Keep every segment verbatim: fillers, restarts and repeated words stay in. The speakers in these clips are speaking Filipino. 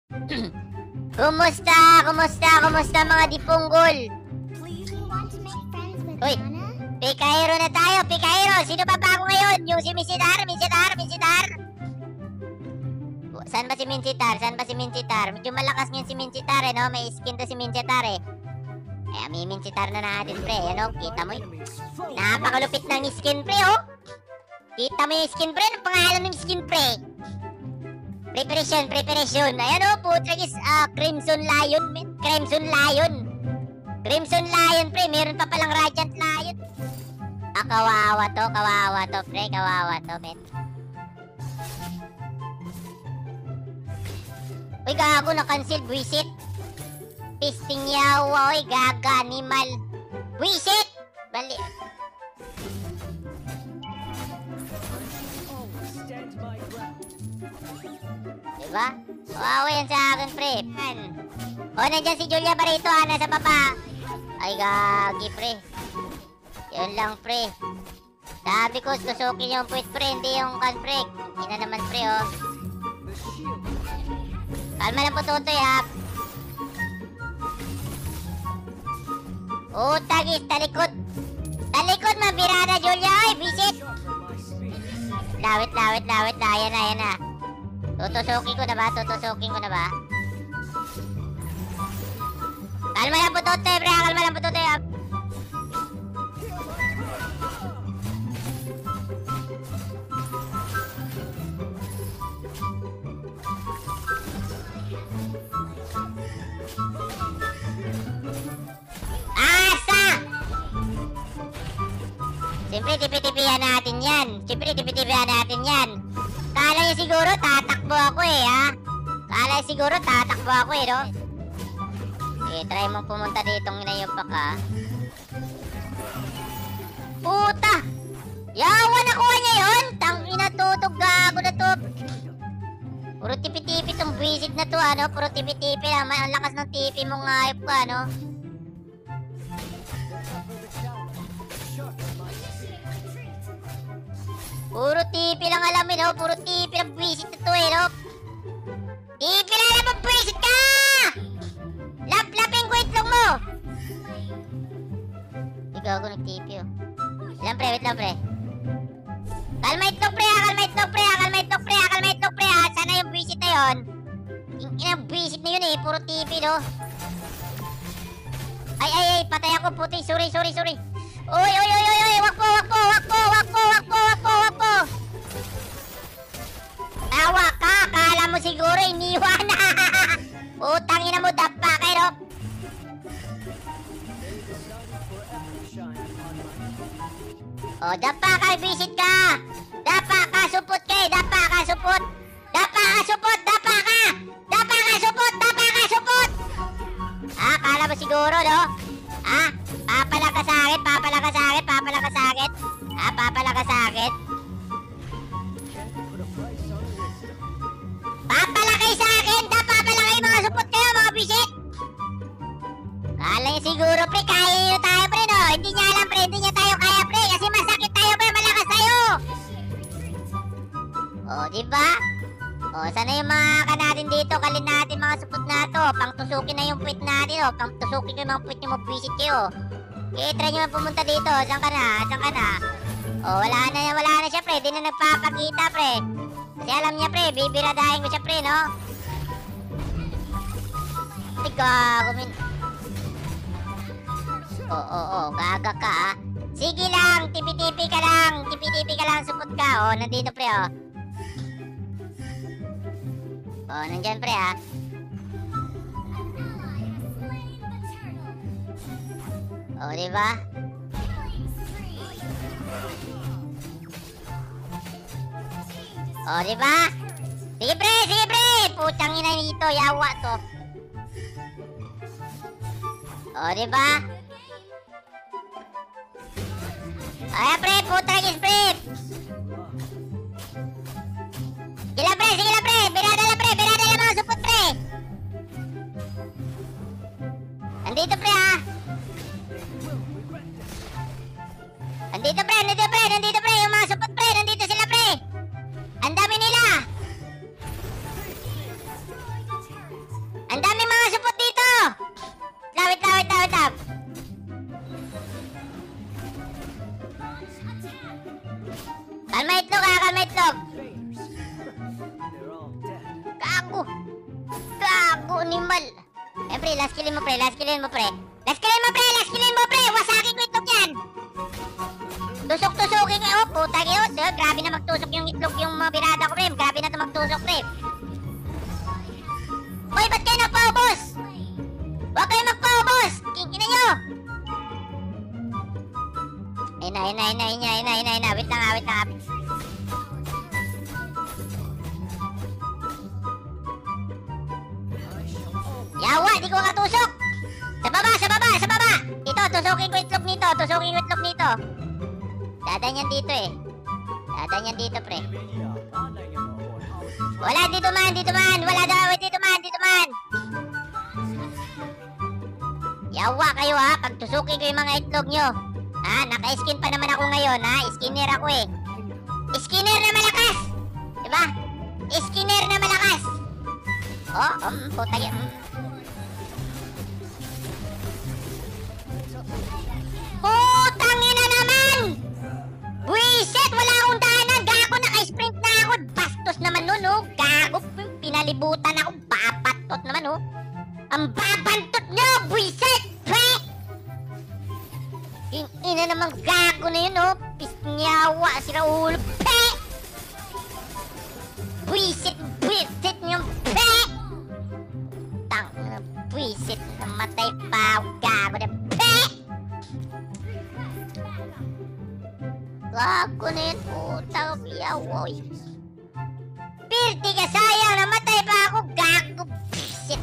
Kumusta? Kumusta? Kumusta mga dipunggol? Uy, Pikairo na tayo, Pikairo! Sino ba bago ngayon? Yung si Minsitar, Minsitar, Minsitar? Saan ba si Minsitar? Saan ba si Minsitar? Medyo malakas ngayon si Minsitar eh, no? May skin to si Minsitar eh. Eh, Minsitar na natin, pre. Ano? Kita mo yun? Napakalupit ng skin, pre, oh! Kita mo yung skin, pre? Anong pangalan ng skin, pre? Preparation, preparation. Ayan, oh, putragis, ah, Crimson Lion, man. Crimson Lion. Crimson Lion, pre. Meron pa palang Radiant Lion. Ah, kawawa to, kawawa to, pre. Kawawa to, men. Uy, gago, na-cancel, buisit. Pisting yawa, uy, gaga, animal. Buisit! Bali. Diba? Kawawa yan sa akin, pre. Man. O, nandyan si Julia Barreto, ah, nasa baba. Ay, gagi, pre. Yun lang, pre. Sabi ko, tusukin yung puwit, pre. Hindi yung kan, pre. Ina naman, pre, oh. Kalma lang po, Tutoy, ha. Oh, tagis, talikod. Talikod, mabirada, Julia. Ay, visit. Lawit, lawit, lawit. Ayan na, ayan na. Tutusukin ko na ba? Tutusukin ko na ba? Kalma lang po, Tutoy, pre. Kalma lang po, Tutoy, ha. Siyempre, tipi-tipihan natin yan. Siyempre, tipi-tipihan natin yan. Kala niya siguro, tatakbo ako eh, ha? Kala niya siguro, tatakbo ako eh, no? Okay, try mong pumunta ditong inayupak, ha? Puta! Yawa, nakuha niya yun! Tangina, tutog, gago na to. Puro tipi-tipi tong visit na to, ano? Puro tipi-tipi lang. Ang lakas ng tipi mong ayop ka, ano? Puro tipi lang alam, no? Puro tipi lang visit na to, eh, no? Tipi lang alam mo, visit ka! Lap-lapin ko itlog mo! Ikaw ako nag-tipi, oh. Wait lang, pre, wait lang, pre. Kalma itlog, pre, ah! Kalma itlog, pre, ah! Kalma itlog, pre, ah! Kalma itlog, pre, ah! Sana yung visit na yun. Yung inang visit na yun, eh. Puro tipi, no? Ay, ay, ay! Patay ako, puti. Sorry, sorry, sorry. Uy, uy, uy, uy, uy! Wak po, wak po, wak po, wak po, wak po, wak po, wak po! Tawa ka! Kala mo siguro iniwan na! Utang ina mo, dapa kayo, no? Oh, dapa ka, visit ka! Dapa ka, supot kayo! Dapa ka, supot! Dapa ka, supot! Dapa ka! Dapa ka, supot! Dapa ka, supot! Ah, kala mo siguro, no? Ah, papala ka sa akin, papala ka sa akin, papala ka sa akin. Ah, papala ka sa akin. Papala kayo sa akin, da papala kayo, mga supot kayo, mga bisit. Kala niya siguro, pre, kaya nyo tayo, pre, no? Hindi niya alam, pre, hindi niya tayo kaya, pre, kasi masakit tayo, pre, malakas tayo. Oh, diba? Oh, sana yung mga ka natin dito, kalin natin mga supot na to. Pangtusukin na yung puwit natin, oh. Pangtusukin ko yung mga puwit nyo, mabisit kayo. Okay, try nyo pumunta dito. Saan ka na? Saan ka na? Oh, wala na, wala na siya, pre. Di na nagpapakita, pre. Kasi alam niya, pre, bibiradahin ko siya, pre, no? Ay, gago, min. Oh, oh, oh, gaga ka, ah. Sige lang, tipi-tipi ka lang. Tipi-tipi ka lang, supot ka. Oh, nandito, pre, oh. Oh, nandyan, pre, ha? Oh, diba? Oh, diba? Sige, pre! Sige, pre! Putang ina nito, yawa to. Oh, diba? Ay, pre! Putragis, pre! Sige lang, pre! Sige lang, pre! Birada lang, pre! Birada lang mga supot, pre! Nandito, pre, ha? Nandito, pre! Nandito, pre! Nandito, pre! Yung mga supot, pre! Nandito sila, pre! Ang dami nila! Ang dami mga supot dito! Lawit, lawit, lawit, lawit. Kalma itlog ha, kalma itlog. Gago. Gago, animal. Eh, pre, last killin mo, pre, last killin mo, pre. Last killin mo, pre, last killin mo, pre. Wasakin ko itlog yan. Tusok-tusokin nga, oh, puta kayo. Grabe na magtusok yung itlog yung mga birada ko, pre. Grabe na ito magtusok, pre. Hoy, ba't kayo nagpaubos? Huwag kayo magpaubos! Kingin na nyo! Ayun na, ayun na, ayun na, ayun na, ayun na, ayun na, ayun na. Wait lang, wait lang. Yawa, di ko katusok! Sa baba, sa baba, sa baba! Ito, tusukin ko itlog nito, tusukin ko itlog nito. Dadan yan dito eh. Dadan yan dito, pre. Wala, dito man, dito man! Wala daw, dito man, dito man! Yawa kayo ha, pag tusukin ko yung mga itlog nyo. Ha, naka-skin pa naman ako ngayon ha, skinner ako eh. Skinner na malakas! Diba? Skinner na malakas! Oh, um, puta yan. Um. Putang ina naman! Buisit, wala akong daanan. Gago, naka-sprint na ako. Bastos naman nun, oh. Gago, pinalibutan ako. Babatot naman, oh. Ang babantot nyo, buisit! Pre! Yung ina namang gago na yun, oh. Pisnyawa, sira ulo. Pre! Buisit, buisit nyo, pre! Tang, buisit. Namatay pa ako. Gago na, pre! Gago na yun, putang yawoy. Pirti ka, sayang, namatay pa ako. Gago, buisit.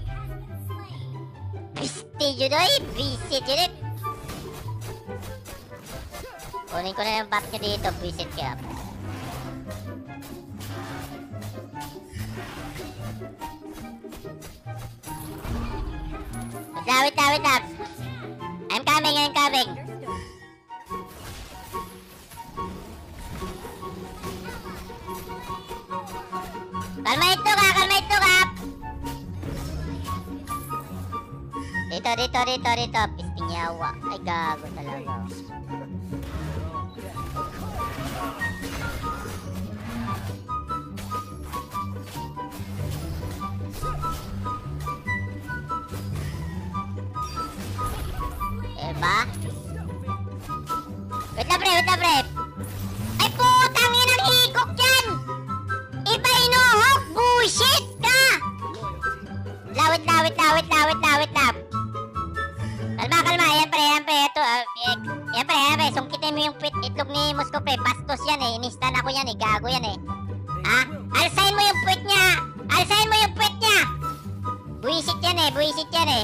Piste yun oy, visit yun eh. Kunin ko na yung bat nyo dito, visit ka. Wait lang, wait lang, wait lang. I'm coming, I'm coming. Kalma ito ka, kalma ito ka. Dito, dito, dito, dito. Pisting yawa. Ay, gago talaga. Diba? Wait na, pre, wait na, pre. Ay, putang inang higok dyan! Iba inuhok! Bullshit ka! Lawit, lawit, lawit, lawit, lawit, lawit. Kalma, kalma. Yan, pre, yan, pre. Ito, uh, yan, pre, yan, pre. Sungkitin mo yung pit, itlog ni Mosco, pre. Bastos yan, eh. Inistan ako yan, eh. Gago yan, eh. Ha? Alsayin mo yung pit niya! Alsayin mo yung pit niya! Buisit yan, eh. Buisit yan, eh.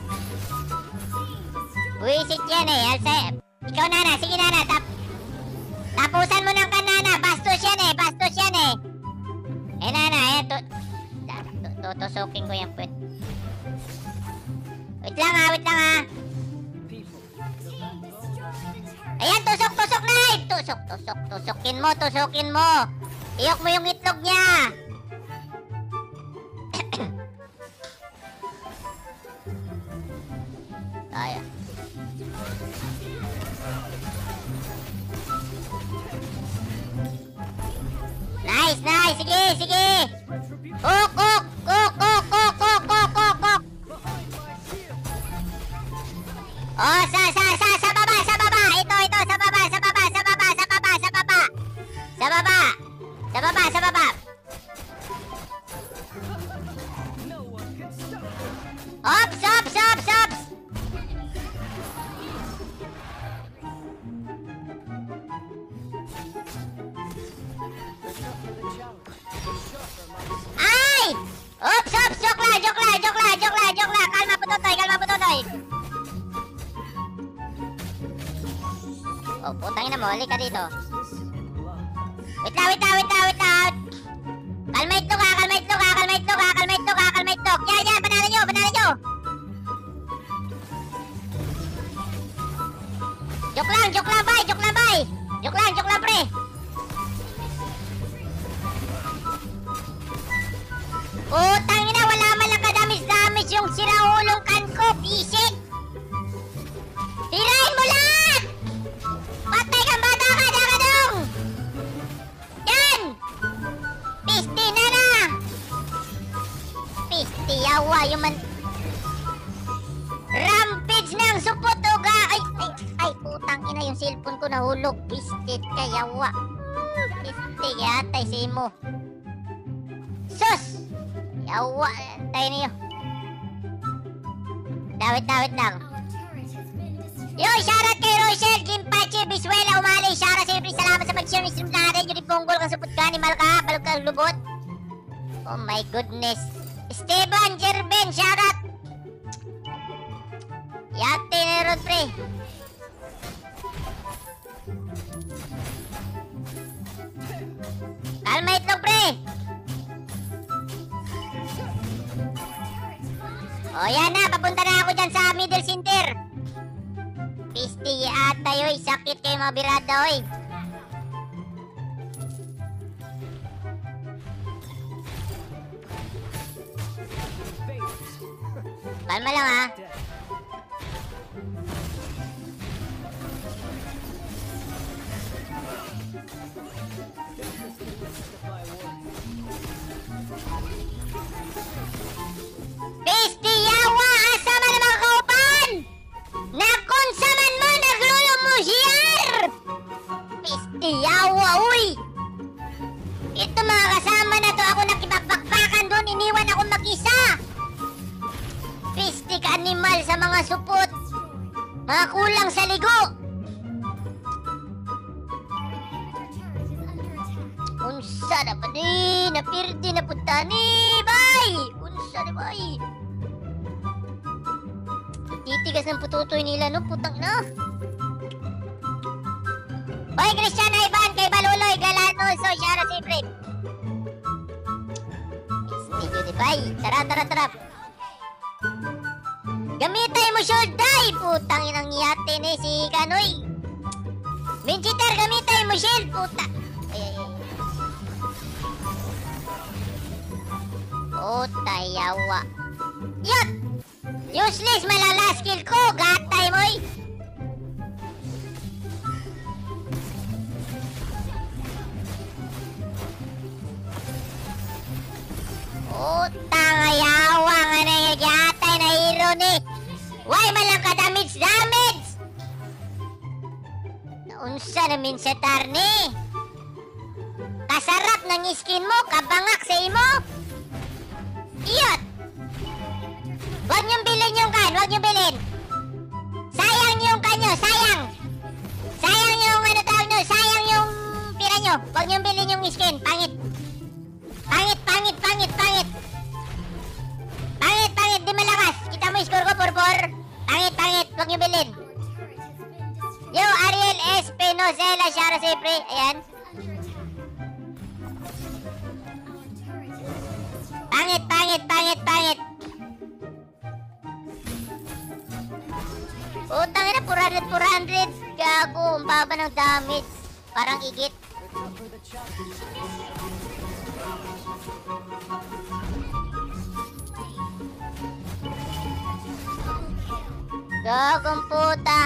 Buisit yan, eh. Alsayin. Ikaw, Nana. Sige, Nana. Tap tapusan mo ng kanana. Bastos yan, eh. Bastos yan, eh. Eh, Nana. Ayan, to... Tutusukin ko yung pit. Wait lang, ha. Wait lang, ha. Ayan, tusok, tusok na. Tusok, tusok, tusukin mo, tusukin mo. Iyok mo yung itlog niya. Ayan. Nice, nice. Sige, sige. Hook, hook, hook, hook, hook, hook, hook, hook, hook. Oh, sa, sa, sa, sa baba, sa baba. Ito, ito, sa baba, sa baba, sa baba, sa baba, sa baba. Sa baba. Sa baba, sa baba. Ops, ops, ops, ops. Ay! Ops, ops, joke lang, joke lang, joke lang, joke lang, joke lang. Kalma po, Totoy, kalma po, Totoy. Oh, putang ina mo, halik ka dito. Wait lang, wait lang, wait lang, wait lang. Kalma itlog ha, kalma itlog ha, kalma itlog ha, kalma itlog ha, kalma itlog. Yan, yan, banana nyo, banana nyo. Joke lang, joke lang, bay, joke lang, bay. Joke lang, joke lang, pre. Putang ina, wala man lang kadamis na Pisti, yawa, yung man... Rampage ng supot, oga! Ay, ay, ay, putang ina, yung cellphone ko nahulog. Pisti ka, yawa. Hmm, pisti, yatay si mo. Sus! Yawa, tayo niyo. Dawit-dawit lang. Yo, shoutout kay Rochelle, Gimpache, Bisuela, Umali. Shoutout siyempre, salamat sa pag-share ng stream natin. Yun yung ponggol kang supot ka, ni Malka, balog kang lubot. Oh my goodness. Esteban, Jerben, shoutout. Yate na ron, pre. Kalma itlog, pre. O yan na, papunta na ako dyan sa middle center. Pisti ata yoy, sakit kayo mga birada oy. Kalma lang ha. Pisti yawa, asa man ang mga kaupan? Nakonsaman mo, naglulo mo siyar! Pisti yawa, uy! Ito mga kasama na to, ako nakipagpakpakan doon, iniwan ako mag-isa! Pisti ka animal sa mga supot! Mga kulang sa ligo! Unsa na ba ni? Napirdi na punta ni, bay! Unsa na bay? Titigas ng pututoy nila, no? Putang na. Hoy, Cristiano Ivan, kay Baluloy, Galano, so, Shara, siyempre. Studio di bay. Tara, tara, tara. Gamitay mo shield die! Putang inang yate ni si Kanoy. Minchitar, gamitay mo shield, puta. Ay, ay, ay. Puta, yawa. Yot! Useless, malala skill ko. Gatay mo eh. Utang ayawa nga na yung gatay na hero ni. Why malang ka damage damage? Naunsa namin sa tarni. Kasarap ng skin mo, kabangak sa imo. Iyot! Huwag niyong bilhin yung kan, huwag niyong bilhin. Sayang yung kanyo, sayang. Sayang yung ano tawag nyo, sayang yung pira nyo. Huwag niyong bilhin yung skin, pangit. Pangit, pangit, pangit, pangit. Pangit, pangit, di malakas. Kita mo yung score ko, purpur. Pangit, pangit, huwag niyong bilhin. Yo, Ariel S. Penosela, Shara Siyempre, ayan. Pangit, pangit, pangit, pangit. Utang ina, four hundred, four hundred. Gago, ang baba ng damage. Parang igit. Gagong puta.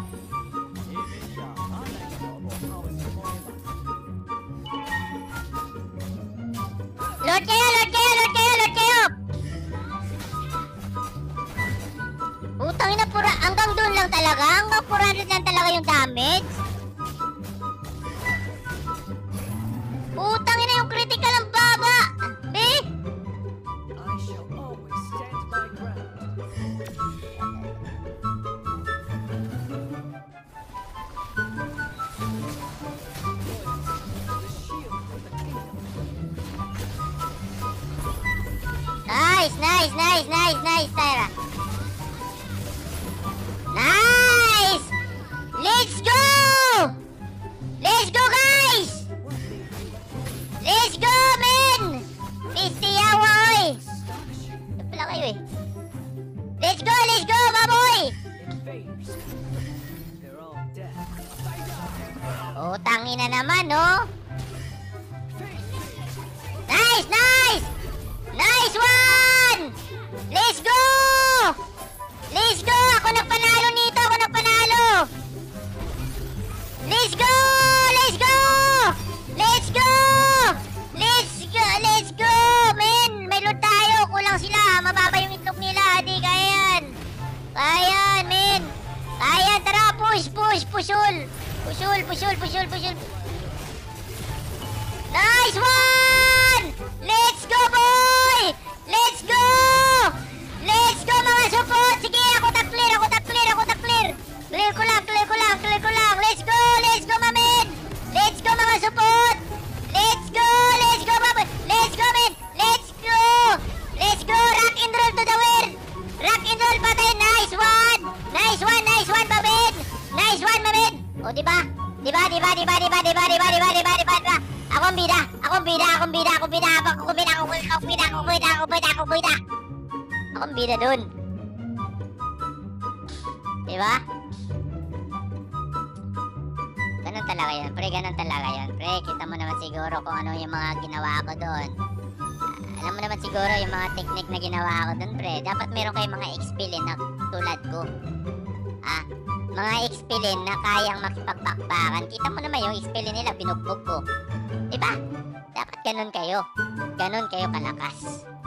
Load kayo, load kayo, load kayo, load kayo. Utang ina, pura, hanggang doon lang talaga. Hanggang four hundred lang talaga yung damage. Utang ina, yung critical ang baba. Be? I shall always stand my ground. The shield for the kingdom. Nice, nice, nice, nice, nice, Tyra. Nice! Let's go! Let's go, guys! Let's go, men! Pistiyawa, oy! Ano pala kayo eh? Let's go, let's go, baboy! Invaders. They're all dead. Oh, tangina naman, no? Nice, nice! Nice one! Let's go! Let's go! Ako nagpanalo nito! Ako nagpanalo! Let's go! Let's go! Let's go! Let's go! Let's go! Men! May loot tayo! Kulang sila! Push, push, pushul! Pushul, pushul, pushul, pushul! Nice one! Let's go, boy! Let's go! Let's go, mga support! Sige, ako tak-clear, ako tak-clear, ako tak-clear! Clear ko lang, clear ko lang, clear ko lang! Let's go, let's go, mamen! Let's go, mga support! Let's go, let's go, mamen! Let's go, men! Let's go! Let's go! Rock and roll to the world! Rock and roll patay! Nice one! Nice one, nice one, mamen! Nice one, mamen! O, diba? Diba, diba, diba, diba, diba, diba, diba, diba, diba, diba? Ako ang bida! Ako ang bida! Ako ang bida! Ako ang bida! Ako ang bida! Ako ang bida! Ako ang bida! Ako ang bida! Ako ang bida! Ako ang bida! Ako ang bida dun! Diba? Ganun talaga yun, pre. Ganun talaga yun, pre. Kita mo naman siguro kung ano yung mga ginawa ko doon. Ah, alam mo naman siguro yung mga technique na ginawa ko doon, pre. Dapat meron kayong mga expilin na tulad ko. Ah, mga expilin na kayang makipagpakpakan. Kita mo naman yung expilin nila, binugbog ko. Diba? Dapat ganun kayo. Ganun kayo kalakas.